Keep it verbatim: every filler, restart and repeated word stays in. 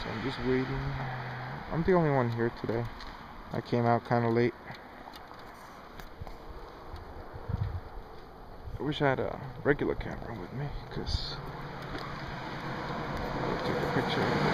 I'm just waiting. I'm the only one here today. I came out kind of late. I wish I had a regular camera with me, because I'll take a picture.